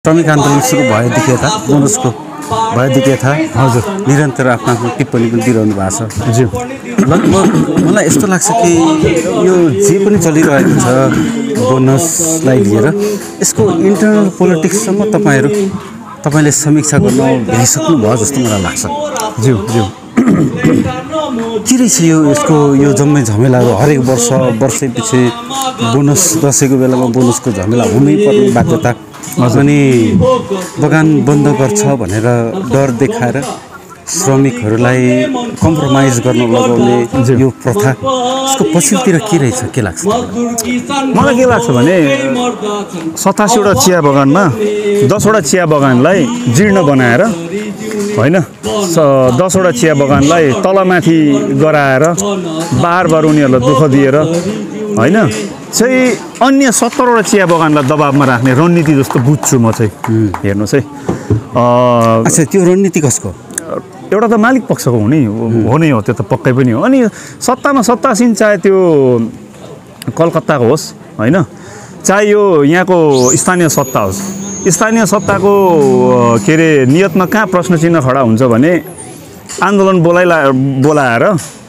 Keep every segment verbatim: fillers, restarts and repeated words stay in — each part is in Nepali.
श्रमिक आन्दोलन सुरु भएदेखि यता बोनसको भएदेखि यता हजुर निरन्तर आफ्नो आफ्नो टिप्पणी पनि दिइरहनु भएको छ। ज्यू लगभग मलाई यस्तो लाग्छ कि यो जे पनि चलिरहेको छ बोनसलाई लिएर यसको इन्टरनल पोलिटिक्ससम्म तपाईँहरू तपाईँले समीक्षा गर्न भ्याइसक्नु भयो जस्तो मलाई लाग्छ। ज्यू ज्यू के रहेछ यो यसको यो जम्मै झमेलाहरू हरेक वर्ष वर्षैपछि बोनस दसैँको बेलामा बोनसको झमेला हुनै पर्ने बाध्यता अनि बगान बन्द गर्छ भनेर डर देखाएर श्रमिकहरूलाई कम्प्रोमाइज गर्न लगाउने यो प्रथा यसको पछिल्तिर के रहेछ के लाग्छ मलाई? के लाग्छ भने सतासीवटा चिया बगानमा दसवटा चिया बगानलाई जीर्ण बनाएर होइन दसवटा चिया बगानलाई तलमाथि गराएर बार बार उनीहरूलाई दुःख दिएर होइन चाहिँ अन्य सत्तरवटा चिया बगानलाई दबावमा राख्ने रणनीति जस्तो बुझ्छु म चाहिँ। हेर्नुहोस् है, अच्छा त्यो रणनीति कसको? एउटा त मालिक पक्षको हुने हो नै हो, त्यो त पक्कै पनि हो। अनि सत्तामा सत्तासीन चाहे त्यो कलकत्ताको होस् होइन, चाहे यो यहाँको स्थानीय सत्ता होस्, स्थानीय सत्ताको के अरे नियतमा कहाँ प्रश्न चिन्ह खडा हुन्छ भने आन्दोलन बोलाइला बोलाएर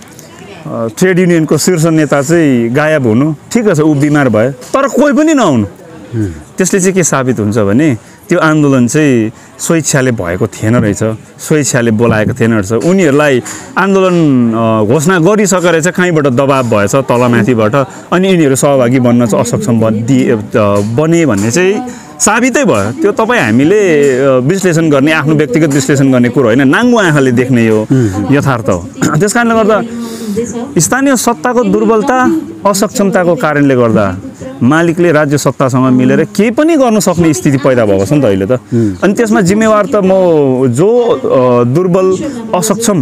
ट्रेड युनियनको शीर्ष नेता चाहिँ गायब हुनु, ठिक छ ऊ बिमार भयो तर कोही पनि नआउनु, त्यसले चाहिँ के साबित हुन्छ भने त्यो आन्दोलन चाहिँ स्वेच्छाले भएको थिएन रहेछ, स्वेच्छाले बोलाएको थिएन रहेछ। उनीहरूलाई आन्दोलन घोषणा गरिसकेर चाहिँ कहीँबाट दबाब भएछ तलमाथिबाट अनि यिनीहरू सहभागी बन्न चाहिँ असक्षम दिए बने भन्ने चाहिँ साबितै भयो। त्यो तपाईँ हामीले विश्लेषण गर्ने आफ्नो व्यक्तिगत विश्लेषण गर्ने कुरो होइन, नाङ्गो आँखाले देख्ने यो यथार्थ हो। त्यस कारणले गर्दा स्थानीय सत्ताको दुर्बलता असक्षमताको कारणले गर्दा मालिकले राज्य सत्तासँग मिलेर केही पनि गर्न सक्ने स्थिति पैदा भएको छ नि त अहिले त। अनि त्यसमा जिम्मेवार त म जो दुर्बल असक्षम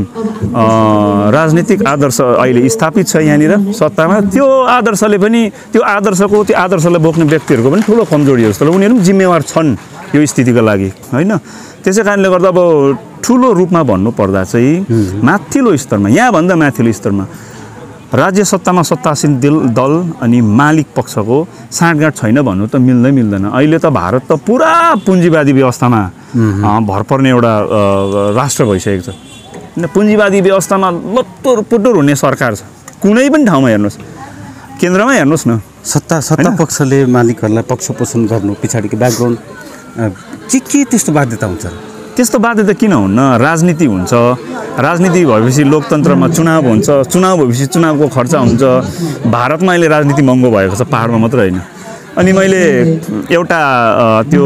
राजनीतिक आदर्श अहिले स्थापित छ यहाँनिर सत्तामा, त्यो आदर्शले पनि त्यो आदर्शको त्यो आदर्शलाई बोक्ने व्यक्तिहरूको पनि ठुलो कमजोरी हो जस्तो लाग्छ। उनीहरू पनि जिम्मेवार छन् यो स्थितिको लागि होइन। त्यसै कारणले गर्दा अब ठुलो रूपमा भन्नुपर्दा चाहिँ माथिल्लो स्तरमा, यहाँभन्दा माथिल्लो स्तरमा राज्य सत्तामा सत्तासीन दल दल अनि मालिक पक्षको साँठगाँठ छैन भन्नु त मिल्दै मिल्दैन। अहिले त भारत त पुरा पुँजीवादी व्यवस्थामा भर पर्ने एउटा राष्ट्र भइसकेको छ। पुँजीवादी व्यवस्थामा लत्तुर पुटुर हुने सरकार छ कुनै पनि ठाउँमा। हेर्नुहोस् केन्द्रमा हेर्नुहोस् न, सत्ता सत्ता पक्षले मालिकहरूलाई पक्षपोषण गर्नु पछाडिको ब्याकग्राउन्ड के के त्यस्तो बाध्यता हुन्छ? त्यस्तो बाध्यता किन हुन्न? राजनीति हुन्छ, राजनीति भएपछि लोकतन्त्रमा चुनाव हुन्छ, चुनाव भएपछि चुनावको खर्च हुन्छ। भारतमा अहिले राजनीति महँगो भएको छ, पाहाडमा मात्र होइन। अनि मैले एउटा त्यो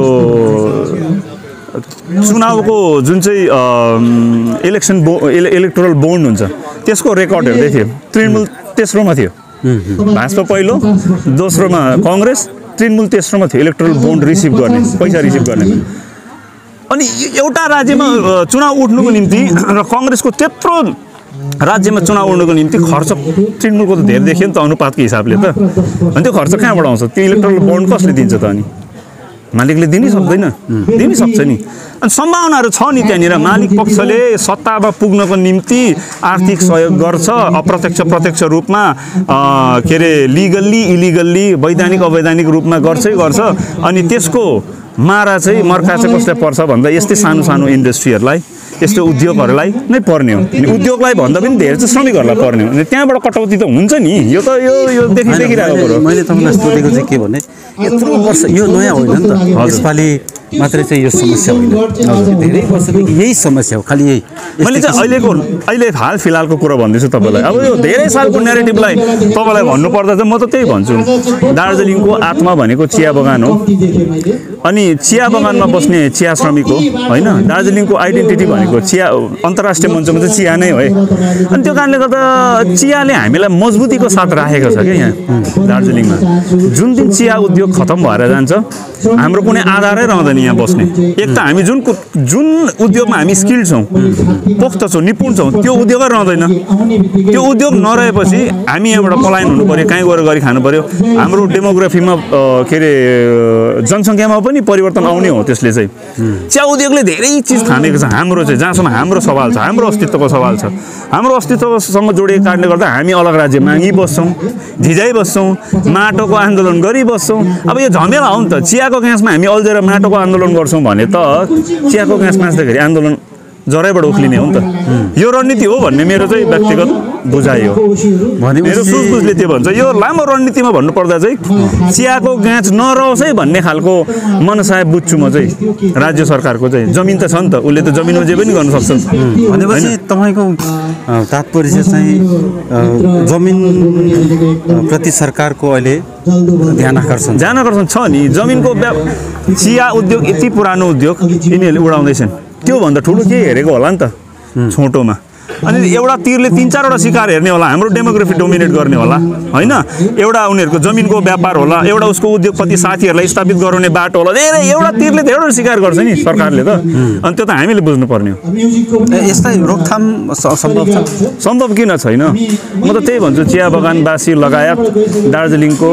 चुनावको जुन चाहिँ इलेक्सन बो इलेक्टोरल बोन्ड हुन्छ त्यसको रेकर्ड हेर्दै थियो, तृणमूल तेस्रोमा थियो, भाजपा पहिलो, दोस्रोमा कङ्ग्रेस, तृणमूल तेस्रोमा थियो इलेक्टोरल बोन्ड रिसिभ गर्ने, पैसा रिसिभ गर्ने। अनि एउटा राज्यमा चुनाव उठ्नुको निम्ति र कङ्ग्रेसको त्यत्रो राज्यमा चुनाव उठ्नुको निम्ति खर्च तृणमूलको त धेरै देखियो नि त अनुपातको हिसाबले त। अनि त्यो खर्च कहाँबाट आउँछ? त्यो इलेक्ट्रोल बोन्ड कसले दिन्छ त? अनि मालिकले दिनै सक्दैन, दिनै सक्छ नि। अनि सम्भावनाहरू छ नि त्यहाँनिर। मालिक पक्षले सत्तामा पुग्नको निम्ति आर्थिक सहयोग गर्छ अप्रत्यक्ष प्रत्यक्ष रूपमा, के अरे लिगल्ली इलिगल्ली वैधानिक अवैधानिक रूपमा गर्छै गर्छ। अनि त्यसको मारा चाहिँ मर्का चाहिँ कसलाई पर्छ भन्दा यस्तै सानो सानो इन्डस्ट्रीहरूलाई, यस्तो उद्योगहरूलाई नै पर्ने हो। अनि उद्योगलाई भन्दा पनि धेरै चाहिँ श्रमिकहरूलाई पर्ने हो। अनि त्यहाँबाट कटौती त हुन्छ नि, यो त यो यो देखि देखिरहेको कुरो। मैले तपाईँलाई सोधेको चाहिँ के भने यत्रो वर्ष यो नयाँ होइन नि त, यसपालि मात्रै चाहिँ यो समस्या होइन, धेरै वर्षदेखि यही समस्या हो खालि यही। मैले चाहिँ अहिलेको अहिले हाल फिलहालको कुरो भन्दैछु तपाईँलाई। अब यो धेरै सालको न्यारेटिभलाई तपाईँलाई भन्नुपर्दा चाहिँ म त त्यही भन्छु, दार्जिलिङको आत्मा भनेको चिया बगान हो अनि चिया बगानमा बस्ने चिया श्रमिक हो होइन। दार्जिलिङको आइडेन्टिटी भनेको चिया, अन्तर्राष्ट्रिय मञ्चमा चाहिँ चिया नै हो है। अनि त्यो कारणले गर्दा चियाले हामीलाई मजबुतीको साथ राखेको छ क्या यहाँ दार्जिलिङमा। जुन दिन चिया उद्योग खतम भएर जान्छ हाम्रो कुनै आधारै रहँदैन यहाँ बस्ने। एक त हामी जुन जुन उद्योगमा हामी स्किल्ड छौँ, पोख्त छौँ, निपुण छौँ, त्यो उद्योगै रहँदैन। त्यो उद्योग नरहेपछि हामी यहाँबाट पलायन हुनु पऱ्यो, कहीँ गएर गरी खानु पऱ्यो। हाम्रो डेमोग्राफीमा के अरे जनसङ्ख्यामा पनि परिवर्तन आउने हो। त्यसले चाहिँ चिया उद्योगले धेरै चिज थामेको छ हाम्रो चाहिँ। चाहिँ जहाँसम्म हाम्रो सवाल छ, हाम्रो अस्तित्वको सवाल छ, हाम्रो अस्तित्वसँग जोडिएको कारणले गर्दा हामी अलग राज्य मागिबस्छौँ, झिझाइबस्छौँ, माटोको आन्दोलन गरिबस्छौँ। अब यो झमेला हो नि त। चियाको गाँसमा हामी अल्झेर माटोको आन्दोलन गर्छौँ भने त चियाको गाँस मास्दाखेरि आन्दोलन जराइबाट उक्लिने हो नि त। यो रणनीति हो भन्ने मेरो चाहिँ व्यक्तिगत बुझाइ हो। मेरो सुझबुझले त्यो भन्छ। यो लामो रणनीतिमा भन्नुपर्दा चाहिँ चियाको गाँच नरहोस् है भन्ने खालको मनसाय बुझ्छु म चाहिँ राज्य सरकारको चाहिँ। जमिन त छ नि त, उसले त जमिनमा जे पनि गर्न सक्छ। भनेपछि तपाईँको तात्पर्य चाहिँ जमिन प्रति सरकारको अहिले ध्यान आकर्षण ध्यान आकर्षण छ नि। जमिनको चिया उद्योग यति पुरानो उद्योग यिनीहरूले उडाउँदैछन्। त्योभन्दा ठुलो के हेरेको होला नि त छोटोमा। अनि एउटा तीरले तीन चारवटा शिकार हेर्ने होला, हाम्रो डेमोग्राफी डोमिनेट गर्ने होला होइन। एउटा उनीहरूको जमिनको व्यापार होला, एउटा उसको उद्योगपति साथीहरूलाई स्थापित गराउने बाटो होला। धेरै एउटा तीरले धेरैवटा शिकार गर्छ नि सरकारले त। अनि त्यो त हामीले बुझ्नुपर्ने हो। यसलाई रोकथाम सम्भव छ? सम्भव किन छैन? म त त्यही भन्छु, चिया बगानवासी लगायत दार्जिलिङको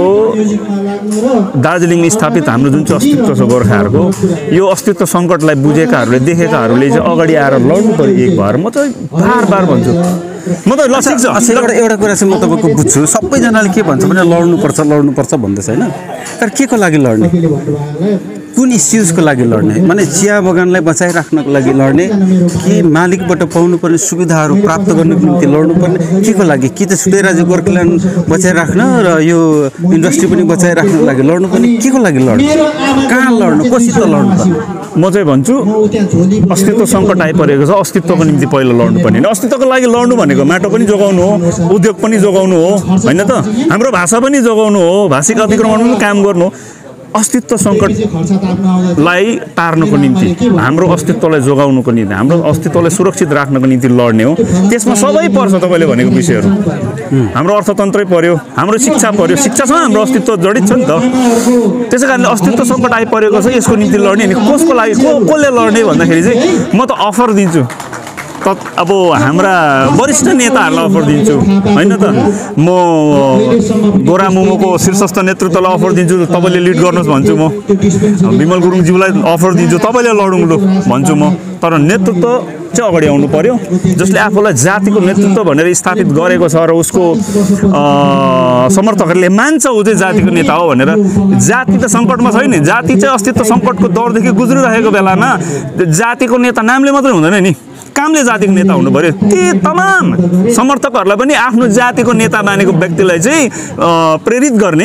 दार्जिलिङ स्थापित हाम्रो जुन चाहिँ अस्तित्व छ गोर्खाहरूको, यो अस्तित्व सङ्कटलाई बुझेकाहरूले देखेकाहरूले चाहिँ अगाडि आएर लड्नु पऱ्यो एक भएर। म चाहिँ बार बार भन्छु। म त ल ठिक छ। एउटा एउटा कुरा चाहिँ म तपाईँको बुझ्छु, सबैजनाले के भन्छ भने लड्नुपर्छ लड्नुपर्छ भन्दैछ होइन। तर के को लागि लड्ने? कुन इस्युजको लागि लड्ने? माने चिया बगानलाई बचाइराख्नको लागि लड्ने कि मालिकबाट पाउनुपर्ने सुविधाहरू प्राप्त गर्नको निम्ति लड्नुपर्ने? के को लागि? कि त छुट्टै राज्य गोर्खाल्यान्ड बचाइराख्न र यो इन्डस्ट्री पनि बचाइराख्नको लागि लड्नुपर्ने? के को लागि लड्ने? कहाँ लड्नु? कसित लड्नुपर्ने? म चाहिँ भन्छु अस्तित्व सङ्कट आइपरेको छ, अस्तित्वको निम्ति पहिला लड्नुपर्ने। अस्तित्वको लागि लड्नु भनेको माटो पनि जोगाउनु हो, उद्योग पनि जोगाउनु हो होइन त, हाम्रो भाषा पनि जोगाउनु हो, भाषिक अतिक्रमण पनि काम गर्नु हो। अस्तित्व सङ्कटलाई टार्नको निम्ति, हाम्रो अस्तित्वलाई जोगाउनुको निम्ति, हाम्रो अस्तित्वलाई सुरक्षित राख्नको निम्ति लड्ने हो। त्यसमा सबै पर्छ तपाईँले भनेको विषयहरू। हाम्रो अर्थतन्त्रै पर्यो, हाम्रो शिक्षा पर्यो, शिक्षासँग हाम्रो अस्तित्व जडित छ नि त। त्यसै कारणले अस्तित्व सङ्कट आइपरेको छ, यसको निम्ति लड्ने। अनि कसको लागि को कसले लड्ने भन्दाखेरि चाहिँ म त अफर दिन्छु त। अब हाम्रा वरिष्ठ नेताहरूलाई अफर दिन्छु होइन त। म गोरा मोमोको शीर्षस्थ नेतृत्वलाई अफर दिन्छु, तपाईँले लिड गर्नुहोस् भन्छु म। विमल गुरुङज्यूलाई अफर दिन्छु, तपाईँले लडौँ लु भन्छु म। तर नेतृत्व चाहिँ अगाडि आउनु पर्यो, जसले आफूलाई जातिको नेतृत्व भनेर स्थापित गरेको छ र उसको समर्थकहरूले मान्छ ऊ चाहिँ जातिको नेता हो भनेर। जाति त सङ्कटमा छैन, जाति चाहिँ अस्तित्व सङ्कटको दौरदेखि गुज्रिरहेको बेलामा जातिको नेता नामले मात्रै हुँदैन नि, कामले जातिको नेता हुनु पर्यो। ती तमाम समर्थकहरूलाई पनि आफ्नो जातिको नेता मानेको व्यक्तिलाई चाहिँ प्रेरित गर्ने,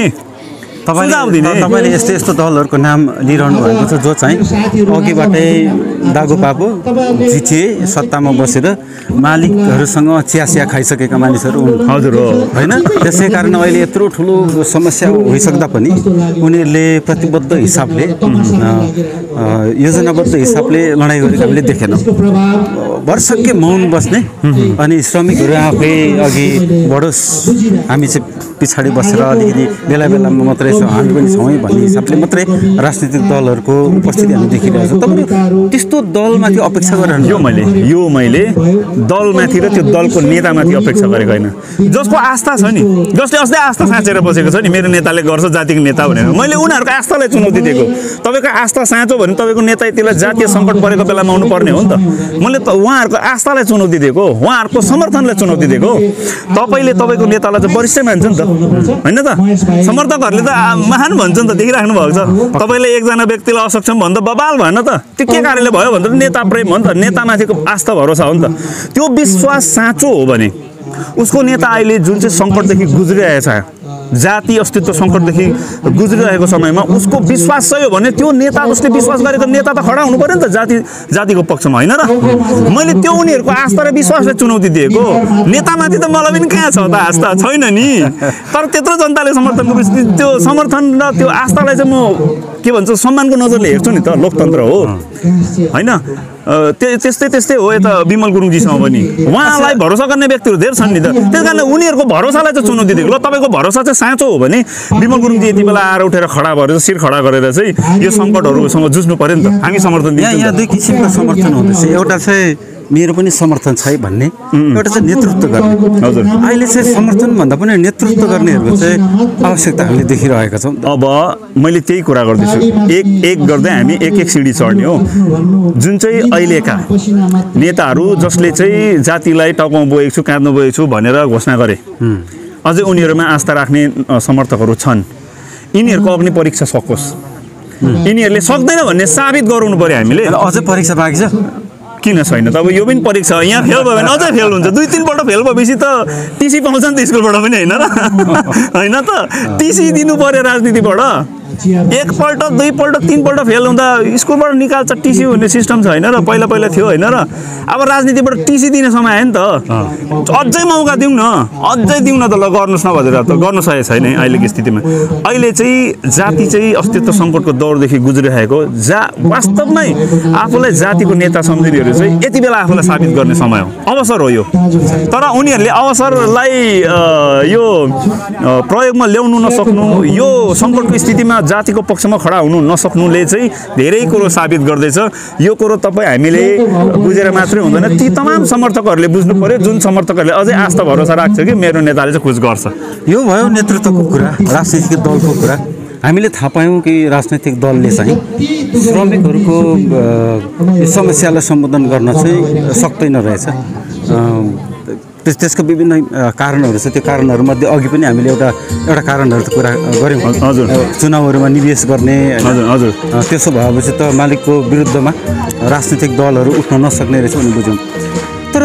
तपाईँले यस्तो यस्तो दलहरूको नाम लिइरहनु भएको छ जो चाहिँ अघिबाटै दागुपाको जिटिए सत्तामा बसेर मालिकहरूसँग चियासिया खाइसकेका मानिसहरू हुन्। हजुर हो होइन। त्यसै कारण अहिले यत्रो ठुलो समस्या भइसक्दा पनि उनीहरूले प्रतिबद्ध हिसाबले योजनाबद्ध हिसाबले लडाइँ गरेको हामीले देखेनौँ। वर्षकै मौन बस्ने अनि श्रमिकहरू आफै अघि बढोस्, हामी चाहिँ पछाडि बसेर अलिकति बेला बेलामा मात्रै हामी पनि छौँ भन्ने हिसाबले मात्रै राजनीतिक दलहरूको उपस्थिति हामी देखिरहेको छौँ। तपाईँले त्यस्तो दलमाथि अपेक्षा गरेर यो मैले यो मैले दलमाथि र त्यो दलको नेतामाथि अपेक्षा गरेको होइन। जसको आस्था छ नि, जसले अस्ति आस्था साँचेर बसेको छ नि, मेरो नेताले गर्छ जातिको नेता भनेर, मैले उनीहरूको आस्थालाई चुनौती दिएको। तपाईँको आस्था साँचो भने तपाईँको नेता यतिलाई जातीय सङ्कट परेको बेलामा आउनु पर्ने हो नि त। मैले त उहाँहरूको आस्थालाई चुनौती दिएको, उहाँहरूको समर्थनलाई चुनौती दिएको। तपाईँले तपाईँको नेतालाई चाहिँ वरिष्ठ मान्छ नि त होइन त। समर्थकहरूले त महान भन्छ नि त, देखिराख्नु भएको छ। तपाईँले एकजना व्यक्तिलाई असक्षम भन्दा बबाल भएन त, त्यो के कारणले भयो भन्दा नेता प्रेम हो नि त, नेतामाथिको आस्था भरोसा हो नि त। त्यो विश्वास साँचो हो भने उसको नेता अहिले जुन चाहिँ सङ्कटदेखि गुज्रिरहेको छ, जाति अस्तित्व सङ्कटदेखि गुज्रिरहेको समयमा उसको विश्वास सही हो भने त्यो नेता, उसले विश्वास गरेको नेता त खडा हुनु पर्यो नि त जाति जातिको पक्षमा होइन र। मैले त्यो उनीहरूको आस्था र विश्वासलाई चुनौती दिएको। नेतामाथि त मलाई पनि कहाँ छ त आस्था, छैन नि। तर त्यत्रो जनताले समर्थन गरेपछि त्यो समर्थन र त्यो आस्थालाई चाहिँ म के भन्छ सम्मानको नजरले हेर्छु नि त, लोकतन्त्र हो होइन। त्यस्तै त्यस्तै हो यता विमल गुरुङजीसँग पनि, उहाँलाई भरोसा गर्ने व्यक्तिहरू धेरै छन् नि त। त्यस कारणले उनीहरूको भरोसालाई चाहिँ चुनौती दिएको। ल तपाईँको भरोसा चाहिँ साँचो हो भने विमल गुरुङजी यति बेला आएर उठेर खडा भएर शिर खडा गरेर चाहिँ यो सङ्कटहरूसँग जुझ्नु पर्यो नि त, हामी समर्थन दिन्छौँ। यहाँ दुई किसिमको समर्थन हुँदैछ। एउटा चाहिँ मेरो पनि समर्थन छ भन्ने, एउटा चाहिँ नेतृत्व गर्ने। हजुर, अहिले चाहिँ समर्थन भन्दा पनि नेतृत्व गर्नेहरूको चाहिँ आवश्यकता हामीले देखिरहेका छौँ। अब मैले त्यही कुरा गर्दैछु एक एक गर्दै हामी एक एक सिडी चढ्ने हो। जुन चाहिँ अहिलेका नेताहरू जसले चाहिँ जातिलाई टाउकोमा बोकेको छु काँधमा बोकेको छु भनेर घोषणा गरे, अझै उनीहरूमा आस्था राख्ने समर्थकहरू छन्। यिनीहरूको अग्नि परीक्षा सकोस्, यिनीहरूले सक्दैन भन्ने साबित गराउनु पर्यो हामीले। अझै परीक्षा बाँकी छ? किन छैन त? अब यो पनि परीक्षा हो। यहाँ फेल भयो भने अझै फेल हुन्छ। दुई तिनपल्ट फेल भएपछि त टिसी पाउँछ नि त स्कुलबाट पनि, होइन र? होइन त, टिसी दिनु पर्यो राजनीतिबाट। एकपल्ट दुईपल्ट तिनपल्ट फेल हुँदा स्कुलबाट निकाल्छ टिसी भन्ने सिस्टम छ, होइन र? पहिला पहिला थियो, होइन र? अब राजनीतिबाट टिसी दिने समय आयो नि त। अझै मौका दिउँ न, अझै दिउँ न त, ल गर्नुहोस् न भनेर त गर्नु सकेको छैन अहिलेको स्थितिमा। अहिले चाहिँ जाति चाहिँ अस्तित्व सङ्कटको दौरदेखि गुज्रिरहेको, जा वास्तवमै आफूलाई जातिको नेता सम्झिनेहरू चाहिँ यति बेला आफूलाई साबित गर्ने समय हो, अवसर हो यो। तर उनीहरूले अवसरलाई यो प्रयोगमा ल्याउनु नसक्नु, यो सङ्कटको स्थितिमा जातिको पक्षमा खडा हुनु नसक्नुले चाहिँ धेरै कुरो साबित गर्दैछ। यो कुरो तपाईँ हामीले बुझेर मात्रै हुँदैन, ती तमाम समर्थकहरूले बुझ्नु पर्यो, जुन समर्थकहरूले अझै आस्था भरोसा राख्छ कि मेरो नेताले चाहिँ कुछ गर्छ। यो भयो नेतृत्वको कुरा, राजनीतिक दलको कुरा। हामीले थाहा पायौँ कि राजनैतिक दलले चाहिँ श्रमिकहरूको समस्यालाई सम्बोधन गर्न चाहिँ सक्दैन रहेछ। त्यसको विभिन्न कारणहरू छ। त्यो कारणहरूमध्ये अघि पनि हामीले एउटा एउटा कारणहरूको कुरा गऱ्यौँ। हजुर, चुनावहरूमा निवेश गर्ने। हजुर हजुर त्यसो भएपछि त मालिकको विरुद्धमा राजनीतिक दलहरू उठ्न नसक्ने रहेछ भन्ने बुझ्यौँ। तर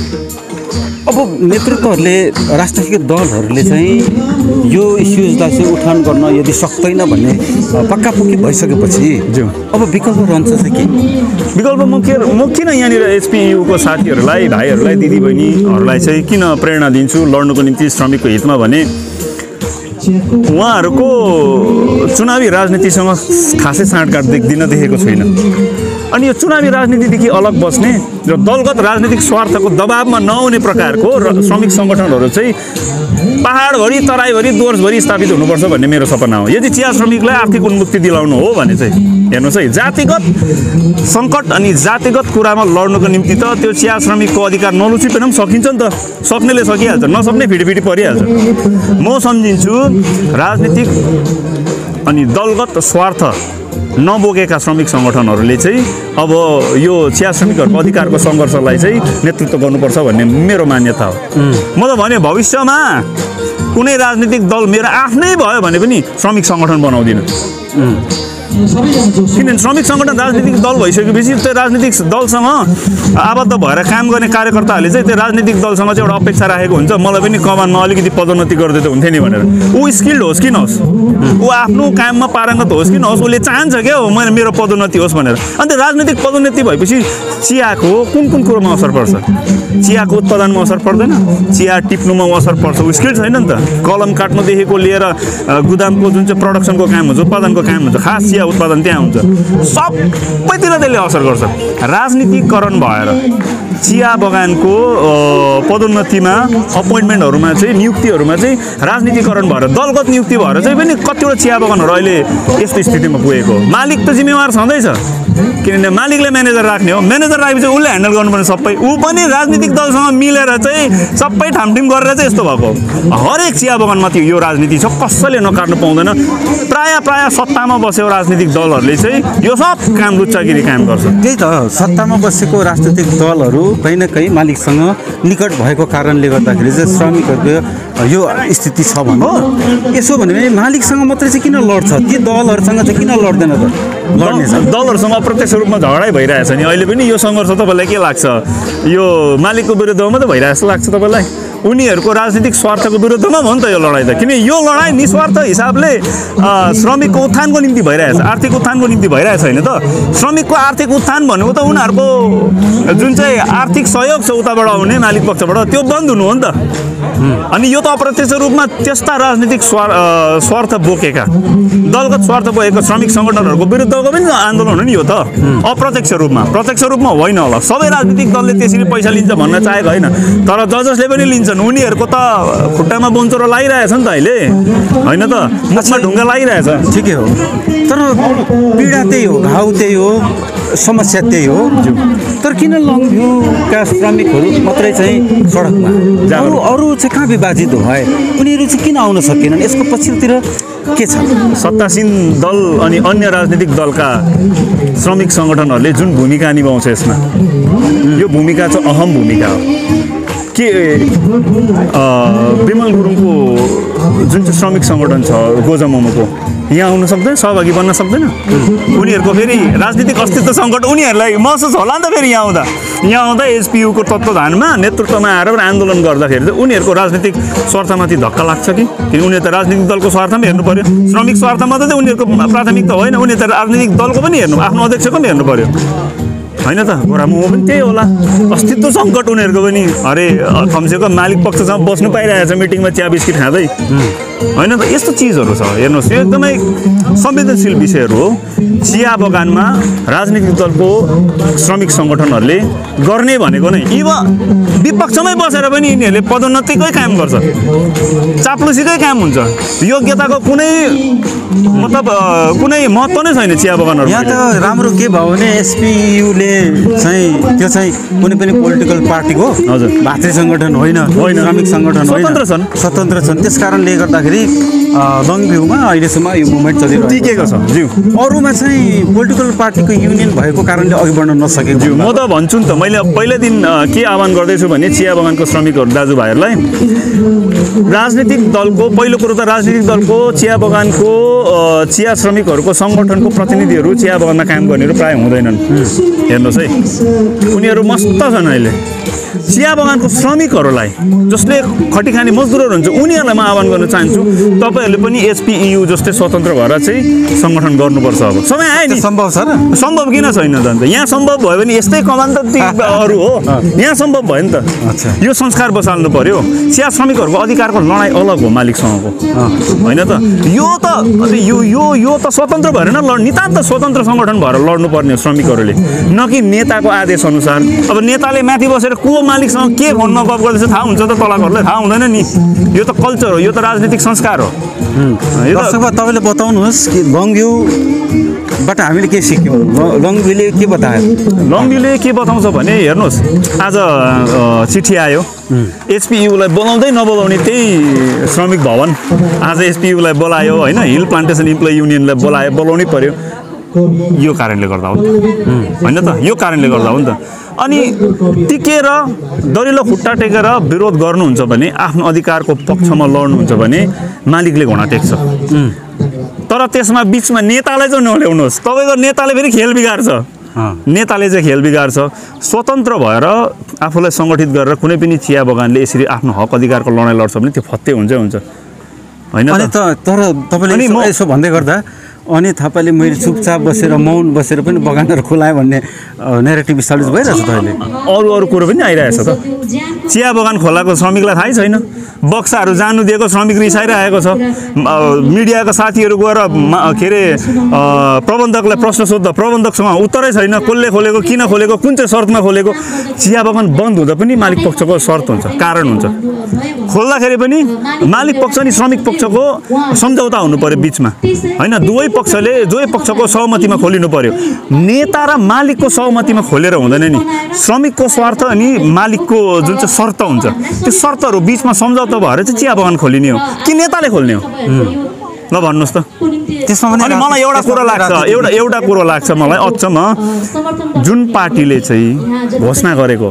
अब नेतृत्वहरूले, राजनैतिक दलहरूले चाहिँ यो इस्युजलाई चाहिँ उठान गर्न यदि सक्दैन भन्ने पक्कापक्की भइसकेपछि अब विकल्प रहन्छ चाहिँ के? विकल्प मुख्य म किन यहाँनिर एचपियुको साथीहरूलाई, भाइहरूलाई, दिदीबहिनीहरूलाई चाहिँ किन प्रेरणा दिन्छु लड्नुको निम्ति श्रमिकको हितमा भने उहाँहरूको चुनावी राजनीतिसँग खासै साँठगाँठ दिन देखेको छैन। अनि यो चुनावी राजनीतिदेखि अलग बस्ने र दलगत राजनीतिक स्वार्थको दबावमा नआउने प्रकारको श्रमिक सङ्गठनहरू चाहिँ पहाडभरि, तराईभरि, डुवर्सभरि स्थापित हुनुपर्छ भन्ने मेरो सपना हो। यदि चिया श्रमिकलाई आर्थिक उन्मुक्ति दिलाउनु हो भने चाहिँ हेर्नुहोस् है, जातिगत सङ्कट अनि जातिगत कुरामा लड्नुको निम्ति त त्यो चिया श्रमिकको अधिकार नलुचिकन पनि सकिन्छ नि त। सक्नेले सकिहाल्छ, नसक्ने फिडिफिडी परिहाल्छ। म सम्झिन्छु राजनीतिक अनि दलगत स्वार्थ नबोकेका श्रमिक सङ्गठनहरूले चाहिँ अब यो चिया श्रमिकहरूको अधिकारको सङ्घर्षलाई चाहिँ नेतृत्व गर्नुपर्छ भन्ने मेरो मान्यता हो। म त भने भविष्यमा कुनै राजनीतिक दल मेरो आफ्नै भयो भने पनि श्रमिक सङ्गठन बनाउँदिनँ। किनभने श्रमिक सङ्गठन राजनीतिक दल भइसकेपछि त्यो राजनीतिक दलसँग आबद्ध भएर काम गर्ने कार्यकर्ताहरूले चाहिँ त्यो राजनीतिक दलसँग चाहिँ एउटा अपेक्षा राखेको हुन्छ, मलाई पनि कमानमा अलिकति पदोन्नति गरिदिए त हुन्थ्यो नि भनेर। ऊ स्किल्ड होस् कि नहोस्, ऊ आफ्नो काममा पारङ्गत होस् कि नहोस्, उसले चाहन्छ क्या हो मैले मेरो पदोन्नति होस् भनेर। अन्त राजनीतिक पदोन्नति भएपछि चियाको कुन कुन कुरोमा असर पर्छ? चियाको उत्पादनमा असर पर्दैन, चिया टिप्नुमा असर पर्छ। ऊ स्किल्ड छैन नि त। कलम काट्नुदेखिको लिएर गुदामको जुन चाहिँ प्रडक्सनको काम हुन्छ, उत्पादनको काम हुन्छ, खास चिया उत्पादन त्यहाँ हुन्छ, सबैतिर त्यसले असर गर्छ। राजनीतिकरण भएर चिया बगानको पदोन्नतिमा, अपोइन्टमेन्टहरूमा चाहिँ, नियुक्तिहरूमा चाहिँ राजनीतिकरण भएर, दलगत नियुक्ति भएर चाहिँ पनि कतिवटा चिया बगानहरू अहिले यस्तो स्थितिमा पुगेको। मालिक त जिम्मेवार छँदैछ, किनभने मालिकले म्यानेजर राख्ने हो, म्यानेजर राखेपछि उसले ह्यान्डल गर्नुपर्ने सबै। ऊ पनि राजनीतिक दलसँग मिलेर चाहिँ सबै ठामठिम गरेर चाहिँ यस्तो भएको। हरेक चिया बगानमा त्यो यो राजनीति छ, कसैले नकाट्नु पाउँदैन। प्रायः प्रायः सत्तामा बसेको राजनीतिक दलहरूले चाहिँ यो सब काम लुच्चागिरी काम गर्छ। त्यही त, सत्तामा बसेको राजनीतिक दलहरू कहीँ न कहीँ मालिकसँग निकट भएको कारणले गर्दाखेरि चाहिँ श्रमिकहरूको यो स्थिति छ भने यसो भन्यो भने मालिकसँग मात्रै चाहिँ किन लड्छ? ती दलहरूसँग चाहिँ किन लड्दैन त? लड्ने छ दलहरूसँग अप्रत्यक्ष रूपमा झगडै भइरहेछ नि अहिले पनि। यो सङ्घर्ष तपाईँलाई के लाग्छ? यो मालिकको विरुद्धमा मात्रै भइरहेको जस्तो लाग्छ तपाईँलाई? उनीहरूको राजनीतिक स्वार्थको विरुद्धमा हो नि त यो लडाइँ त। किन यो लडाइँ निस्वार्थ हिसाबले श्रमिकको उत्थानको निम्ति भइरहेछ, आर्थिक उत्थानको निम्ति भइरहेछ होइन त। श्रमिकको आर्थिक उत्थान भनेको त उनीहरूको जुन चाहिँ आर्थिक सहयोग छ उताबाट आउने मालिक पक्षबाट त्यो बन्द हुनु हो नि त। अनि यो त अप्रत्यक्ष रूपमा त्यस्ता राजनीतिक स्वार स्वार्थ बोकेका, दलगत स्वार्थ बोकेको श्रमिक सङ्गठनहरूको विरुद्धको पनि आन्दोलन हो नि यो त। अप्रत्यक्ष रूपमा, प्रत्यक्ष रूपमा होइन होला। सबै राजनीतिक दलले त्यसरी पैसा लिन्छ भन्न चाहेको होइन, तर ज जसले पनि लिन्छन् उनीहरूको त खुट्टामा बोन्चरो लागिरहेछ नि त अहिले, होइन त? मुखमा ढुङ्गा लागिरहेछ। ठिकै हो, तर पीडा त्यही हो, घाउ त्यही हो, समस्या त्यही हो। तर किन लङभ्यूका श्रमिकहरू मात्रै चाहिँ सडकमा, अरू अरू चाहिँ कहाँ विभाजित भए? उनीहरू चाहिँ किन आउन सकेनन्? यसको पछिल्लोतिर के छ सत्तासीन दल अनि अन्य राजनीतिक दलका श्रमिक सङ्गठनहरूले जुन भूमिका निभाउँछ यसमा यो भूमिका चाहिँ अहम भूमिका हो के विमल गुरुङको जुन चाहिँ श्रमिक सङ्गठन छ गोजामोमोको यहाँ आउन सक्दैन सहभागी बन्न सक्दैन उनीहरूको फेरि राजनीतिक अस्तित्व सङ्कट उनीहरूलाई महसुस होला नि त फेरि यहाँ आउँदा यहाँ आउँदा एसपियुको तत्त्वधानमा नेतृत्वमा आएर पनि आन्दोलन गर्दाखेरि चाहिँ उनीहरूको राजनीतिक स्वार्थमाथि धक्का लाग्छ कि किन उनीहरू त राजनीतिक दलको स्वार्थमा हेर्नु पर्यो श्रमिक स्वार्थमा त उनीहरूको प्राथमिकता होइन उनीहरू त राजनीतिक दलको पनि हेर्नु आफ्नो अध्यक्षको पनि हेर्नु पर्यो होइन त गोरामुमो पनि त्यही होला अस्तित्व सङ्कट उनीहरूको पनि अरे कमसेकम मालिक पक्षसँग बस्नु पाइरहेको छ मिटिङमा चिया बिस्किट खाँदै होइन त यस्तो चिजहरू छ हेर्नुहोस् यो एकदमै संवेदनशील विषयहरू हो चिया बगानमा राजनीतिक दलको श्रमिक सङ्गठनहरूले गर्ने भनेको नै यी विपक्षमै बसेर पनि यिनीहरूले पदोन्नतिकै काम गर्छ चाप्लुसीकै काम हुन्छ योग्यताको कुनै मतलब कुनै महत्त्व नै छैन चिया बगानहरू यहाँ त राम्रो के भयो भने एसपियुले चाहिँ त्यो चाहिँ कुनै पनि पोलिटिकल पार्टी हो हजुर भातृ सङ्गठन होइन श्रमिक सङ्गठन स्वतन्त्र छन् स्वतन्त्र छन् त्यस कारणले गर्दाखेरि लङभ्यूमा अहिलेसम्म यो मुभमेन्ट चलिरहेको टिकेको छ ज्यू अरूमा चाहिँ पोलिटिकल पार्टीको युनियन भएको कारणले अघि बढ्न नसकेको ज्यू म त भन्छु नि त मैले पहिलो दिन के आह्वान गर्दैछु भने चिया बगानको श्रमिकहरू दाजुभाइहरूलाई राजनीतिक दलको पहिलो कुरो त राजनीतिक दलको चिया बगानको चिया श्रमिकहरूको सङ्गठनको प्रतिनिधिहरू चिया बगानमा काम गर्नेहरू प्रायः हुँदैनन् हेर्नुहोस् है उनीहरू मस्त छन् अहिले चिया बगानको श्रमिकहरूलाई जसले खटी खाने मजदुरहरू हुन्छ उनीहरूलाई म आह्वान गर्न चाहन्छु तपाईँहरूले पनि एसपिइयू जस्तै स्वतन्त्र भएर चाहिँ सङ्गठन गर्नुपर्छ अब समय आयो नि सम्भव छ र सम्भव किन छैन त अन्त यहाँ सम्भव भयो भने यस्तै कमान त अरू हो यहाँ सम्भव भयो नि त यो संस्कार बसाल्नु पर्यो चिया श्रमिकहरूको अधिकारको लडाइँ अलग हो मालिकसँगको होइन त यो त यो यो यो त स्वतन्त्र भएर न लड नितान्त स्वतन्त्र सङ्गठन भएर लड्नुपर्ने हो श्रमिकहरूले न कि नेताको आदेश अनुसार अब नेताले माथि बसेर को मालिकसँग के फोनमा गफ गर्दैछ थाहा हुन्छ त तलकहरूलाई थाहा हुँदैन नि यो त कल्चर हो यो त राजनीतिक संस्कार हो दर्शकमा तपाईँले बताउनुहोस् कि लङभ्यूबाट हामीले के सिक्यौँ लङभ्यूले के बतायो लङभ्यूले के बताउँछ भने हेर्नुहोस् आज चिठी आयो एसपियुलाई बोलाउँदै नबोलाउने त्यही श्रमिक भवन आज एसपियुलाई बोलायो होइन हिल प्लान्टेसन इम्प्लोइ युनियनलाई बोलायो बोलाउनै पर्यो यो कारणले गर्दा हो नि त होइन त यो कारणले गर्दा हो नि त अनि टिकेर दरिलो खुट्टा टेकेर विरोध गर्नुहुन्छ भने आफ्नो अधिकारको पक्षमा लड्नुहुन्छ भने मालिकले घुँडा टेक्छ तर त्यसमा बिचमा नेतालाई चाहिँ नल्याउनुहोस् तपाईँको नेताले फेरि खेल बिगार्छ नेताले चाहिँ खेल बिगार्छ स्वतन्त्र भएर आफूलाई सङ्गठित गरेर कुनै पनि चिया बगानले यसरी आफ्नो हक अधिकारको लडाइँ लड्छ भने त्यो फत्तै हुन्छै हुन्छ होइन त तर तपाईँले यसो भन्दै गर्दा अनि तपाईँले मैले चुपचाप बसेर मौन बसेर पनि बगानहरू खुलाएँ भन्ने नेरेटिभ स्टाब्लिस भइरहेछ त अहिले अरू अरू कुरो पनि आइरहेछ त चिया बगान खोलाको श्रमिकलाई थाहै छैन बक्साहरू जानु दिएको श्रमिक रिसाइरहेको छ मिडियाका साथीहरू गएर के अरे प्रबन्धकलाई प्रश्न सोध्दा प्रबन्धकसँग उत्तरै छैन कसले खोलेको किन खोलेको कुन चाहिँ शर्तमा खोलेको चिया बगान बन्द हुँदा पनि मालिक पक्षको शर्त हुन्छ कारण हुन्छ खोल्दाखेरि पनि मालिक पक्ष अनि श्रमिक पक्षको सम्झौता हुनु पर्यो बिचमा होइन दुवै पक्षले दुवै पक्षको सहमतिमा खोलिनु पर्यो नेता र मालिकको सहमतिमा खोलेर हुँदैन नि श्रमिकको स्वार्थ अनि मालिकको जुन चाहिँ शर्त हुन्छ त्यो शर्तहरू बिचमा सम्झौता भएर चाहिँ चिया बगान खोलिने हो कि नेताले खोल्ने हो ल भन्नुहोस् त त्यसमा पनि अनि मलाई एउटा कुरो लाग्छ एउटा एउटा कुरो लाग्छ मलाई अचम्म जुन पार्टीले चाहिँ घोषणा गरेको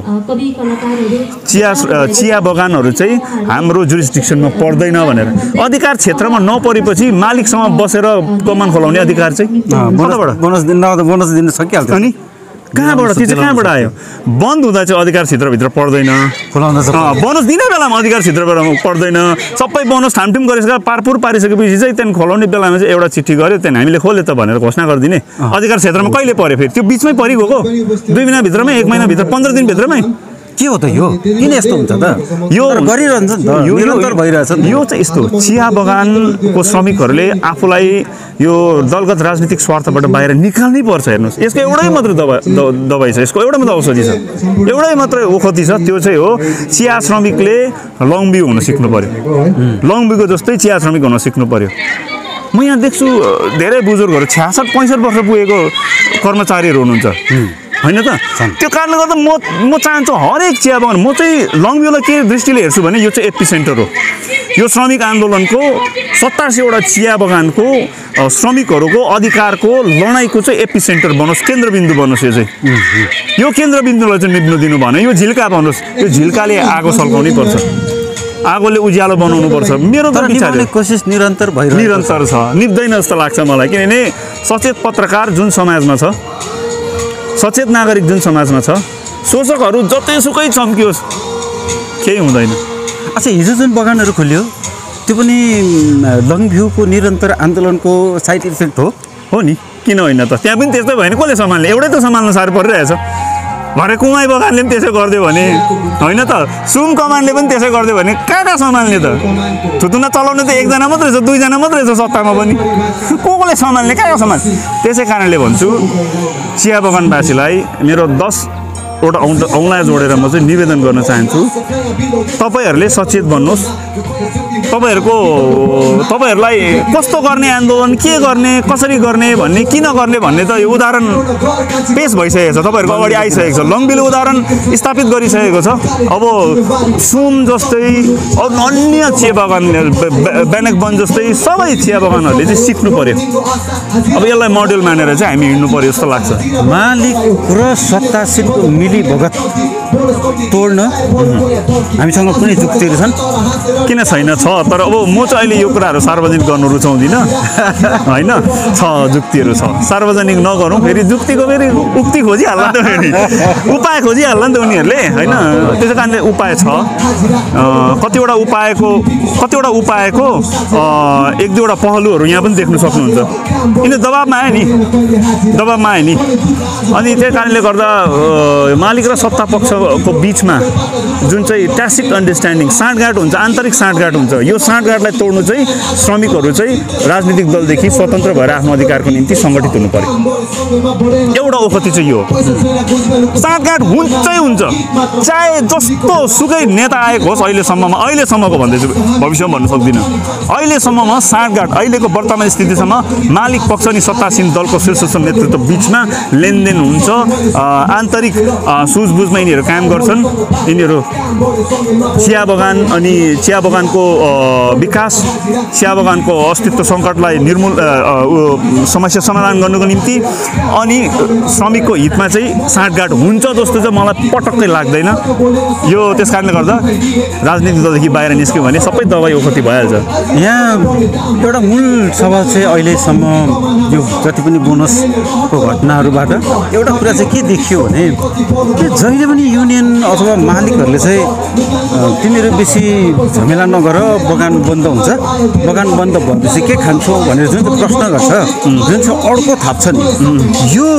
चिया चिया बगानहरू चाहिँ हाम्रो जुरिस्डिक्सनमा पर्दैन भनेर अधिकार क्षेत्रमा नपरेपछि मालिकसँग बसेर कमान खोलाउने अधिकार चाहिँ कताबाट बोनस दिन बोनस दिन सकिहाल्छ अनि कहाँबाट त्यो चाहिँ कहाँबाट आयो बन्द हुँदा चाहिँ अधिकार क्षेत्रभित्र पर्दैन बोनस दिने बेलामा अधिकार क्षेत्रबाट पर्दैन सबै बोनस ठामठुम गरिसकेर पारपुर पारिसकेपछि चाहिँ त्यहाँदेखि खोलाउने बेलामा चाहिँ एउटा चिठी गऱ्यो त्यहाँदेखि हामीले खोल्यो त भनेर घोषणा गरिदिने अधिकार क्षेत्रमा कहिले पऱ्यो फेरि त्यो बिचमै परिगएको दुई महिनाभित्रमै एक महिनाभित्र पन्ध्र दिनभित्रमै के हो त यो किन यस्तो हुन्छ त यो गरिरहन्छ नि त निरन्तर भइरहेछ यो चाहिँ यस्तो चिया बगानको श्रमिकहरूले आफूलाई यो दलगत राजनीतिक स्वार्थबाट बाहिर निकाल्नै पर्छ हेर्नुहोस् यसको एउटै मात्र दबाई दबाई छ यसको एउटै मात्र औषधि छ एउटै मात्रै ओखती छ त्यो चाहिँ हो चिया श्रमिकले लङभ्यू हुन सिक्नु पर्यो लङभ्यूको जस्तै चिया श्रमिक हुन सिक्नु पर्यो म यहाँ देख्छु धेरै बुजुर्गहरू छ्यासठ पैँसठ वर्ष पुगेको कर्मचारीहरू हुनुहुन्छ होइन त त्यो कारणले गर्दा म म चाहन्छु हरेक चिया बगान म चाहिँ लङभ्यूलाई के दृष्टिले हेर्छु भने यो चाहिँ एपी सेन्टर हो यो श्रमिक आन्दोलनको सत्तासीवटा चिया बगानको श्रमिकहरूको अधिकारको लडाइँको चाहिँ एपी सेन्टर बनोस्, केन्द्रबिन्दु बनोस्। यो चाहिँ यो केन्द्रबिन्दुलाई चाहिँ निप्नु दिनु भएन, यो झिल्का बनोस्। यो झिल्काले आगो सल्काउनै पर्छ, आगोले उज्यालो बनाउनु पर्छ। मेरो त विचार कोसिस निरन्तर भइरहेको निरन्तर छ, निप्दैन जस्तो लाग्छ मलाई। किनभने सचेत पत्रकार जुन समाजमा छ, सचेत नागरिक जुन समाजमा छ, शोषकहरू जतैसुकै चम्कियोस् केही हुँदैन। अच्छा, हिजो जुन बगानहरू खोल्यो त्यो पनि लङभ्यूको निरन्तर आन्दोलनको साइड इफेक्ट हो हो नि? किन होइन त? त्यहाँ पनि त्यस्तै भयो भने कसले सम्हाल्ने? एउटै त सम्हाल्न साह्रो परिरहेछ। भरे कुमाई बगानले पनि त्यसै गरिदियो भने होइन त, सुम कमानले पनि त्यसै गरिदियो भने कहाँ कहाँ सम्हाल्ने त? थुतुना चलाउने त एकजना मात्रै छ, दुईजना मात्रै छ सत्तामा पनि, को कोले सम्हाल्ने, कहाँ कहाँ सम्हाल्ने? त्यसै कारणले भन्छु, चिया बगानवासीलाई मेरो दसवटा औ औँला जोडेर म चाहिँ निवेदन गर्न चाहन्छु, तपाईँहरूले सचेत बन्नुहोस्। तपाईँहरूको तपाईँहरूलाई कस्तो गर्ने आन्दोलन, के गर्ने, कसरी गर्ने भन्ने, किन गर्ने भन्ने त यो उदाहरण पेश भइसकेको छ, तपाईँहरूको अगाडि आइसकेको छ। लङभ्यूले उदाहरण स्थापित गरिसकेको छ। अब सुम जस्तै अरू अन्य चिया बगान, ब्यानक वन जस्तै सबै चिया बगानहरूले चाहिँ सिक्नु पर्यो। अब यसलाई मोडेल मानेर चाहिँ हामी हिँड्नु पर्यो जस्तो लाग्छ। मालिक र सत्तासीनको मिली भगत तोड्न हामीसँग कुनै जुक्तिहरू छन्? किन छैन? छ, तर अब म चाहिँ अहिले यो कुराहरू सार्वजनिक गर्नु रुचाउँदिनँ होइन। छ, जुक्तिहरू छ, सार्वजनिक नगरौँ, फेरि जुक्तिको फेरि उक्ति खोजिहाल्ला नि त, फेरि उपाय खोजिहाल्ला नि त उनीहरूले होइन। त्यसै कारणले उपाय छ, कतिवटा उपायको कतिवटा उपायको एक दुईवटा पहलुहरू यहाँ पनि देख्न सक्नुहुन्छ। यिनीहरू दबाबमा आयो नि, दबाबमा आयो नि। अनि त्यही कारणले गर्दा मालिक र सत्ता पक्षको बिचमा जुन चाहिँ ट्यासिट अन्डरस्ट्यान्डिङ, साँठगाँठ हुन्छ, आन्तरिक साँठगाँठ हुन्छ। यो साँठगाँठलाई तोड्नु चाहिँ श्रमिकहरू चाहिँ राजनीतिक दलदेखि स्वतन्त्र भएर आफ्नो अधिकारको निम्ति सङ्गठित हुनु पर्यो। एउटा ओखती चाहिँ यो साँठगाँठ हुन्छै हुन्छ, चाहे जस्तो सुकै नेता आएको होस्। अहिलेसम्ममा अहिलेसम्मको भन्दैछु, भविष्यमा भन्नु सक्दिनँ। अहिलेसम्ममा साँठगाँठ अहिलेको वर्तमान स्थितिसम्म मालिक पक्ष अनि सत्तासीन दलको शीर्ष नेतृत्व बिचमा लेनदेन हुन्छ, आन्तरिक सुझबुझमा यिनीहरू काम गर्छन्। यिनीहरू चिया बगान अनि चिया बगानको विकास, चिया बगानको अस्तित्व सङ्कटलाई निर्मूल समस्या समाधान गर्नुको निम्ति अनि श्रमिकको हितमा चाहिँ साँठगाँठ हुन्छ जस्तो चाहिँ मलाई पटक्कै लाग्दैन। यो त्यस कारणले गर्दा राजनीतिक दलदेखि बाहिर निस्क्यो भने सबै दबाई ओखती भइहाल्छ। यहाँ एउटा मूल सवाल चाहिँ अहिलेसम्म यो जति पनि बोनसको घटनाहरूबाट एउटा कुरा चाहिँ के देखियो भने जहिले पनि युनियन अथवा मालिकहरूले चाहिँ तिमीहरू बेसी झमेला नगर, बगान बन्द हुन्छ, बगान बन्द भएपछि के खान्छौ भनेर जुन चाहिँ प्रश्न गर्छ, जुन चाहिँ अड्को थाप्छ नि, यो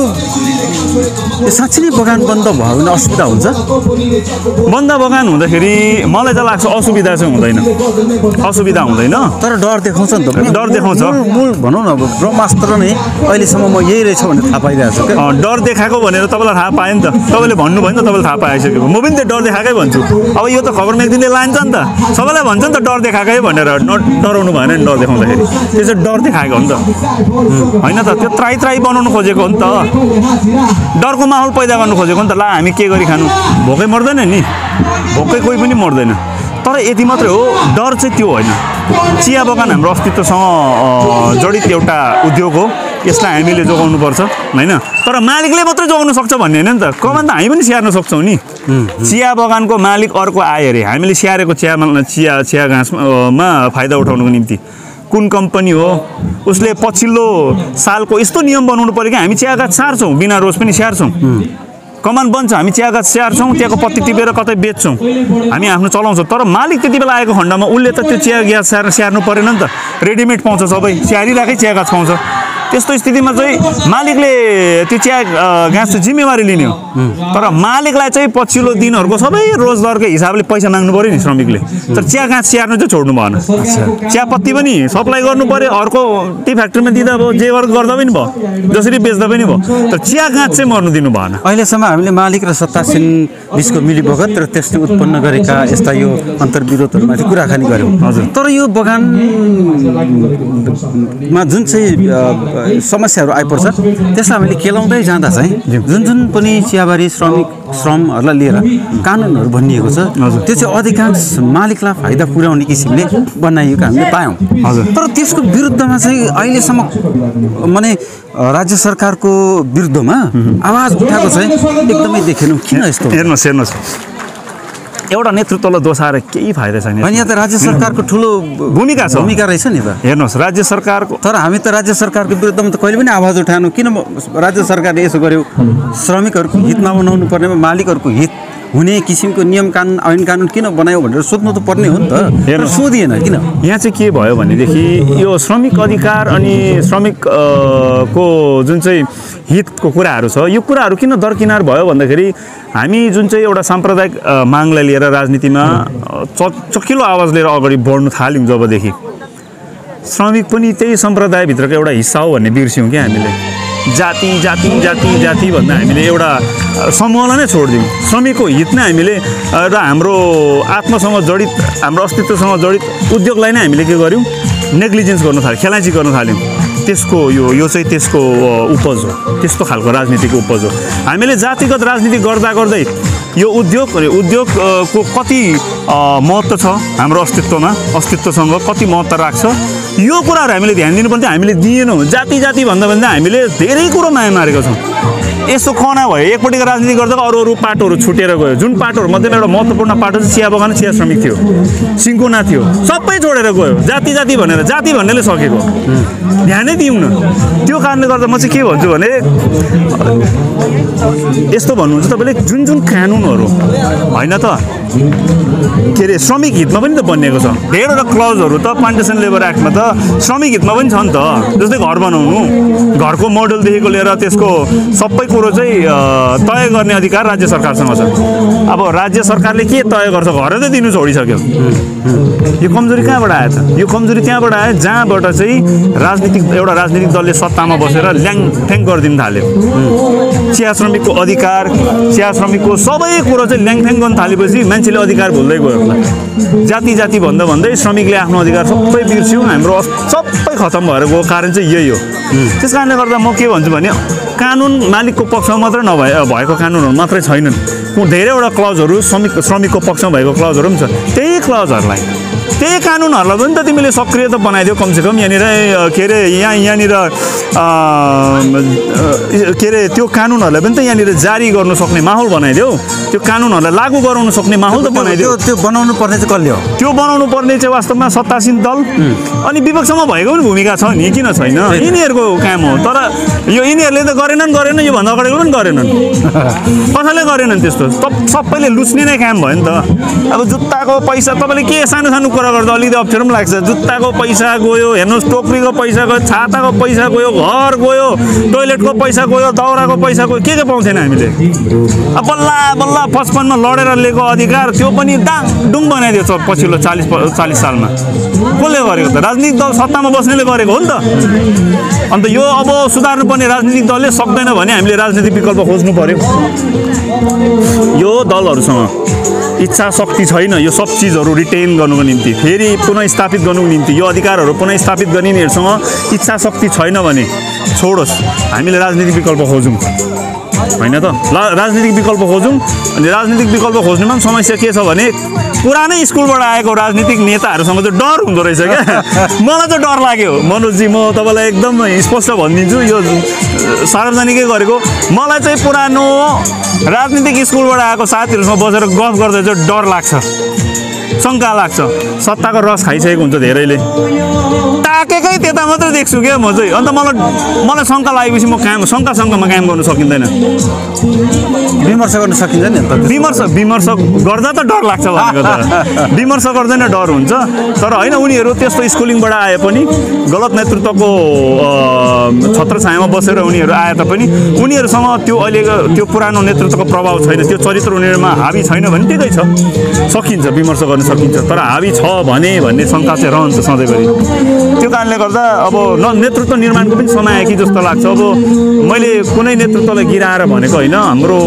साँच्चै नै बगान बन्द भयो भने असुविधा हुन्छ? बन्द बगान हुँदाखेरि मलाई त लाग्छ असुविधा चाहिँ हुँदैन, असुविधा हुँदैन, तर डर देखाउँछ नि त। डर देखाउँछ। मूल भनौँ न, अब ब्रह्मास्त्र नै अहिलेसम्म म यही रहेछ भनेर थाहा पाइरहेको छ। डर देखाएको भनेर तपाईँलाई थाहा पायो नि त, तपाईँले भन्नुभयो नि त, तपाईँले थाहा पाइसकेको। म पनि त डर देखाएकै भन्छु। अब यो त खबर म्यागजिनले लान्छ नि त, सबैलाई भन्छ नि त डर देखाएकै भनेर। न डराउनु भएन नि डर देखाउँदाखेरि, त्यो चाहिँ डर देखाएको हो नि त होइन त। त्यो त्राई त्राई बनाउनु खोजेको हो नि त, डरको माहौल पैदा गर्नु खोजेको नि त। ला हामी के गरी खानु, भोकै मर्दैन नि, भोकै कोही पनि मर्दैन। तर यति मात्रै हो, डर चाहिँ त्यो होइन। चिया बगान हाम्रो अस्तित्वसँग जडित एउटा उद्योग हो, यसलाई हामीले जोगाउनुपर्छ होइन। तर मालिकले मात्रै जोगाउनु सक्छ भन्ने होइन नि त, कमान त हामी पनि स्याहार्न सक्छौँ नि। चिया बगानको मालिक अर्को आयो अरे, हामीले स्याहारेको चिया चिया चिया घाँसमा फाइदा उठाउनुको निम्ति कुन कम्पनी हो, उसले पछिल्लो सालको यस्तो नियम बनाउनु पऱ्यो कि हामी चिया गाछ स्याहार्छौँ, बिना रोज पनि स्याहार्छौँ। कमान बन्छ, हामी चिया गाछ स्याहार्छौँ, त्यहाँको पत्ती टिपेर कतै बेच्छौँ, हामी आफ्नो चलाउँछौँ। तर मालिक त्यति बेला आएको खण्डमा उसले त त्यो चिया गाछ स्याहार स्याहार्नु परेन नि त, रेडिमेड पाउँछ, सबै स्याहारिरहेकै चिया गाछ पाउँछ। त्यस्तो स्थितिमा चाहिँ मालिकले त्यो चिया गाँस चाहिँ जिम्मेवारी लिने हो। तर मालिकलाई चाहिँ पछिल्लो दिनहरूको सबै रोजगारको हिसाबले पैसा माग्नु पऱ्यो नि श्रमिकले। तर चिया गाँस स्याहार्नु चाहिँ छोड्नु भएन। चियापत्ती पनि सप्लाई गर्नु पऱ्यो, अर्को टी फ्याक्ट्रीमा दिँदा भयो, जे वर्क गर्दा पनि भयो, जसरी बेच्दा पनि भयो। तर चिया गाँस चाहिँ मर्नु दिनु भएन। अहिलेसम्म हामीले मालिक र सत्तासीन बिचको मिलीभगत र त्यसले उत्पन्न गरेका यस्ता यो अन्तर्विरोधहरूमाथि कुराकानी गऱ्यौँ। हजुर, तर यो बगानमा जुन चाहिँ समस्याहरू आइपर्छ त्यसलाई हामीले केलाउँदै जाँदा चाहिँ जुन जुन पनि चियाबारी श्रमिक श्रमहरूलाई लिएर कानुनहरू बनिएको छ त्यो चाहिँ अधिकांश मालिकलाई फाइदा पुर्याउने किसिमले बनाइएको हामीले पायौँ हजुर तर त्यसको विरुद्धमा चाहिँ अहिलेसम्म माने राज्य सरकारको विरुद्धमा आवाज उठाएको चाहिँ एकदमै देखेनौँ किन यस्तो हेर्नुहोस् हेर्नुहोस् एउटा नेतृत्वलाई दोषाएर केही फाइदा छैन अनि यहाँ त राज्य सरकारको ठुलो भूमिका छ भूमिका रहेछ नि त हेर्नुहोस् राज्य सरकारको तर हामी त राज्य सरकारको विरुद्धमा त कहिले पनि आवाज उठाएनौँ किन राज्य सरकारले यसो गर्यो श्रमिकहरूको हितमा बनाउनु पर्नेमा मालिकहरूको हित हुने किसिमको नियम कानुन ऐन कानुन किन बनायो भनेर सोध्नु त पर्ने हो नि त सोधिएन किन यहाँ चाहिँ के भयो भनेदेखि यो श्रमिक अधिकार अनि श्रमिक को जुन चाहिँ हितको कुराहरू छ यो कुराहरू किन दरकिनार भयो भन्दाखेरि हामी जुन चाहिँ एउटा साम्प्रदायिक मागलाई लिएर राजनीतिमा चकिलो आवाज लिएर अगाडि बढ्नु थाल्यौँ जबदेखि श्रमिक पनि त्यही सम्प्रदायभित्रको एउटा हिस्सा हो भन्ने बिर्स्यौँ क्या हामीले जाति जाति जाति जाति भन्दा हामीले एउटा समूहलाई नै छोडिदिउँ श्रमिकको हित नै हामीले र हाम्रो आत्मासँग जडित हाम्रो अस्तित्वसँग जडित उद्योगलाई नै हामीले के गर्यौँ नेग्लिजेन्स गर्न थाल्यौँ खेलाइँची गर्न थाल्यौँ त्यसको यो यो चाहिँ त्यसको उपज हो त्यस्तो खालको राजनीतिको उपज हो हामीले जातिगत राजनीति गर्दा गर्दै यो उद्योग उद्योगको कति महत्त्व छ हाम्रो अस्तित्वमा अस्तित्वसँग कति महत्त्व राख्छ यो कुराहरू हामीले ध्यान दिनुपर्ने हामीले दिएनौँ जाति जाति भन्दा भन्दा हामीले धेरै कुरो माया मारेको छौँ यसो कना भयो एकपट्टिको राजनीति गर्दा अरू अरू पाटोहरू छुटेर गयो जुन पाटोहरू मध्येमा एउटा महत्त्वपूर्ण पाटो चाहिँ चिया बगान चिया श्रमिक थियो सिन्कोना थियो सबै छोडेर गयो जाति जाति भनेर जाति भन्नेले सकेको ध्यानै दिउँ न त्यो कारणले गर्दा म चाहिँ के भन्छु भने यस्तो भन्नुहुन्छ तपाईँले जुन जुन कानुनहरू होइन त के अरे श्रमिक हितमा पनि त बनिएको छ धेरैवटा क्लजहरू त प्लान्टेसन लेबर एक्टमा त श्रमिक हितमा पनि छ नि त जस्तै घर बनाउनु घरको मोडलदेखिको लिएर त्यसको सबै कुरो चाहिँ तय गर्ने अधिकार राज्य सरकारसँग छ अब राज्य सरकारले के तय गर्छ घरै त दिनु छोडिसक्यो यो कमजोरी कहाँबाट आयो त यो कमजोरी त्यहाँबाट आयो जहाँबाट चाहिँ राजनीतिक एउटा राजनीतिक दलले सत्तामा बसेर ल्याङफ्याङ गरिदिनु थाल्यो चिया श्रमिकको अधिकार चिया श्रमिकको सबै कुरो चाहिँ ल्याङफ्याङ गर्न थालेपछि मान्छेले अधिकार भुल्दै गयो जाति जाति भन्दा भन्दै श्रमिकले आफ्नो अधिकार सबै बिर्स्यौँ हाम्रो सबै खतम भएर गएको कारण चाहिँ यही हो त्यस कारणले गर्दा म के भन्छु भने कानुन मालिकको पक्षमा मात्रै नभए भएको कानुनहरू मात्रै छैनन् धेरैवटा क्लजहरू श्रमिक श्रमिकको पक्षमा भएको क्लजहरू पनि छ त्यही क्लजहरूलाई त्यही कानुनहरूलाई पनि त तिमीले सक्रिय त बनाइदियो कमसेकम यहाँनिर के अरे यहाँ यहाँनिर के अरे त्यो कानुनहरूलाई पनि त यहाँनिर जारी गर्नु सक्ने माहौल बनाइदियो त्यो कानुनहरूलाई लागू गराउन सक्ने माहौल त बनाइदियो त्यो बनाउनु पर्ने चाहिँ कसले हो त्यो बनाउनु पर्ने चाहिँ वास्तवमा सत्तासीन दल अनि विपक्षमा भएको पनि भूमिका छ नि किन छैन यिनीहरूको काम हो तर यो यिनीहरूले त गरेनन् गरेन योभन्दा अगाडिको पनि गरेनन् कसैले गरेनन् त्यस्तो सबैले लुच्ने नै काम भयो नि त अब जुत्ताको पैसा तपाईँले के सानो सानो कुरा गर्दा अलिकति अप्ठ्यारो पनि लाग्छ जुत्ताको पैसा गयो हेर्नुहोस् टोक्रीको पैसा गयो छाताको पैसा गयो घर गयो टोइलेटको पैसा गयो दाउराको पैसा गयो के के पाउँथेन हामीले अब बल्ल बल्ल पचपन्नमा लडेर लिएको अधिकार त्यो पनि दाङ डुङ बनाइदियो छ पछिल्लो चालिस चालिस सालमा कसले गरेको त राजनीतिक दल सत्तामा बस्नेले गरेको हो नि त अन्त यो अब सुधार्नुपर्ने राजनीतिक दलले सक्दैन भने हामीले राजनीतिक विकल्प खोज्नु पर्यो यो दलहरूसँग इच्छा शक्ति छैन यो सब चिजहरू रिटेन गर्नुको निम्ति फेरि पुनःस्थापित गर्नुको निम्ति यो अधिकारहरू पुनःस्थापित गर्नेहरूसँग इच्छा शक्ति छैन भने छोडोस् हामीले राजनीतिक विकल्प खोजौँ होइन त ल राजनीतिक विकल्प खोजौँ अनि राजनीतिक विकल्प खोज्नुमा पनि समस्या के छ भने पुरानै स्कुलबाट आएको राजनीतिक नेताहरूसँग चाहिँ डर हुँदो रहेछ क्या मलाई चाहिँ डर लाग्यो मनोजजी म तपाईँलाई एकदम स्पष्ट भनिदिन्छु यो सार्वजनिकै गरेको मलाई चाहिँ पुरानो राजनीतिक स्कुलबाट आएको साथीहरूसँग बसेर गफ गर्दा चाहिँ डर लाग्छ शङ्का लाग्छ सत्ताको रस खाइसकेको हुन्छ धेरैले ताकेकै त्यता मात्रै देख्छु क्या म चाहिँ अन्त मलाई मलाई शङ्का लागेपछि म काम शङ्का शङ्कामा काम गर्नु सकिँदैन विमर्श गर्न सकिन्छ नि विमर्श विमर्श गर्दा त डर लाग्छ भनेको त विमर्श गर्दैन डर हुन्छ तर होइन उनीहरू त्यस्तो स्कुलिङबाट आए पनि गलत नेतृत्वको छत्रछायामा बसेर उनीहरू आए तापनि उनीहरूसँग त्यो अहिलेको त्यो पुरानो नेतृत्वको प्रभाव छैन त्यो चरित्र उनीहरूमा हावी छैन भने ठिकै छ सकिन्छ विमर्श गर्न सकिन्छ तर हावी छ भने भन्ने शङ्का चाहिँ रहन्छ सधैँभरि त्यो कारणले गर्दा अब न नेतृत्व निर्माणको पनि समय आयो कि जस्तो लाग्छ अब मैले कुनै नेतृत्वलाई गिराएर भनेको होइन हाम्रो अहिले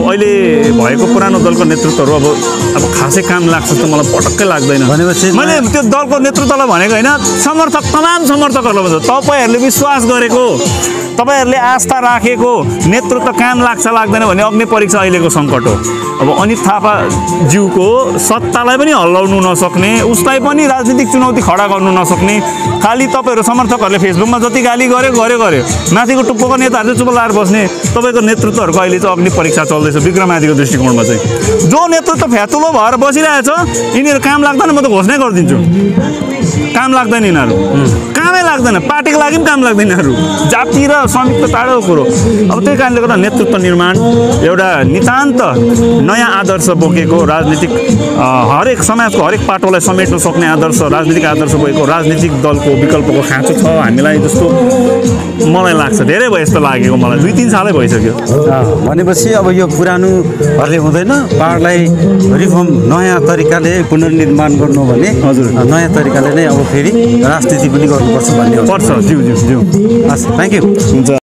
भएको पुरानो दलको नेतृत्वहरू अब अब खासै काम लाग्छ जस्तो मलाई पटक्कै लाग्दैन। भनेपछि मैले त्यो दलको नेतृत्वलाई भनेको होइन, समर्थक तमाम समर्थकहरूलाई भन्छ तपाईँहरूले विश्वास गरेको, तपाईँहरूले आस्था राखेको नेतृत्व काम लाग्छ लाग्दैन भने अग्नि परीक्षा अहिलेको सङ्कट हो। अब अनित थापाज्यूको सत्तालाई पनि हल्लाउनु नसक्ने, उसलाई पनि राजनीतिक चुनौती खडा गर्नु नसक्ने, खालि तपाईँहरू समर्थकहरूले फेसबुकमा जति गाली गर्यो गर्यो गर्यो माथिको टुप्पोको नेताहरू चाहिँ चुप लाएर बस्ने तपाईँको नेतृत्वहरूको अहिले चाहिँ अग्नि परीक्षा चल्दैछ विक्रमादित्यको दृष्टिकोणमा चाहिँ। जो नेतृत्व फ्यातुलो भएर बसिरहेछ यिनीहरू काम लाग्दैन म त घोषणा गरिदिन्छु, काम लाग्दैन यिनीहरू, कामै लाग्दैन, पार्टीको लागि पनि काम लाग्दैन यिनीहरू, जाति र श्रमिक त टाढोको कुरो। अब त्यही कारणले गर्दा नेतृत्व निर्माण एउटा नितान्त नयाँ आदर्श बोकेको राजनीतिक हरेक समाजको हरेक पाटोलाई समेट्न सक्ने आदर्श राजनीतिक आदर्श बोकेको राजनीतिक दलको विकल्पको खाँचो छ हामीलाई जस्तो मलाई लाग्छ। धेरै भयो यस्तो लागेको मलाई, दुई तिन सालै भइसक्यो। भनेपछि अब यो पुरानोहरूले हुँदैन, पाहाडलाई रिफर्म नयाँ तरिकाले पुनर्निर्माण गर्नु भने हजुर नयाँ तरिकाले नै अब फेरि राजनीति पनि गर्नुपर्छ भन्ने हो। पर्छ, ज्यू ज्यू ज्यू हस्, थ्याङ्क यू। हुन्छ।